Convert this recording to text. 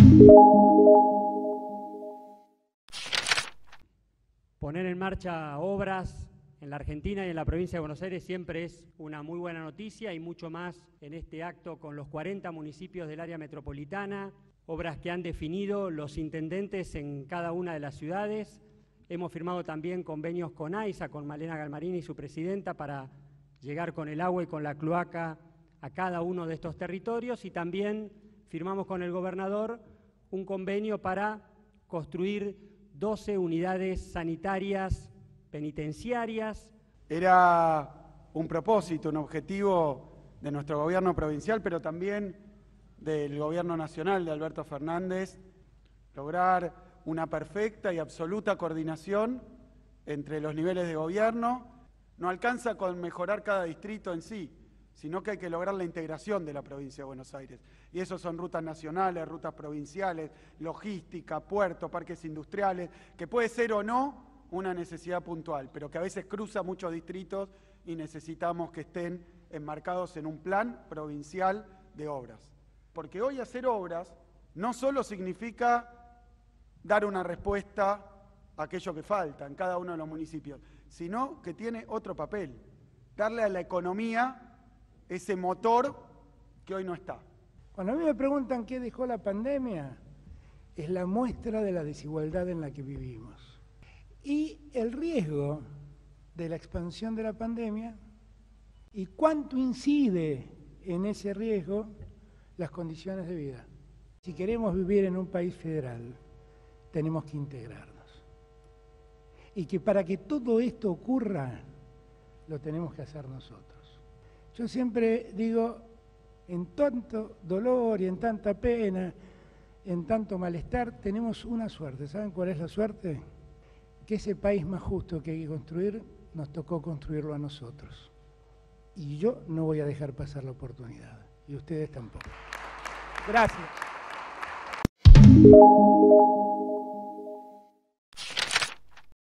Poner en marcha obras en la Argentina y en la provincia de Buenos Aires siempre es una muy buena noticia, y mucho más en este acto con los 40 municipios del área metropolitana, obras que han definido los intendentes en cada una de las ciudades. Hemos firmado también convenios con AISA, con Malena Galmarini y su presidenta, para llegar con el agua y con la cloaca a cada uno de estos territorios, y también firmamos con el gobernador un convenio para construir 12 unidades sanitarias penitenciarias. Era un propósito, un objetivo de nuestro gobierno provincial, pero también del gobierno nacional de Alberto Fernández, lograr una perfecta y absoluta coordinación entre los niveles de gobierno. No alcanza con mejorar cada distrito en sí, sino que hay que lograr la integración de la provincia de Buenos Aires. Y eso son rutas nacionales, rutas provinciales, logística, puertos, parques industriales, que puede ser o no una necesidad puntual, pero que a veces cruza muchos distritos y necesitamos que estén enmarcados en un plan provincial de obras. Porque hoy hacer obras no solo significa dar una respuesta a aquello que falta en cada uno de los municipios, sino que tiene otro papel, darle a la economía ese motor que hoy no está. Cuando a mí me preguntan qué dejó la pandemia, es la muestra de la desigualdad en la que vivimos. Y el riesgo de la expansión de la pandemia y cuánto incide en ese riesgo las condiciones de vida. Si queremos vivir en un país federal, tenemos que integrarnos. Y que para que todo esto ocurra, lo tenemos que hacer nosotros. Yo siempre digo, en tanto dolor y en tanta pena, en tanto malestar, tenemos una suerte. ¿Saben cuál es la suerte? Que ese país más justo que hay que construir, nos tocó construirlo a nosotros. Y yo no voy a dejar pasar la oportunidad. Y ustedes tampoco. Gracias.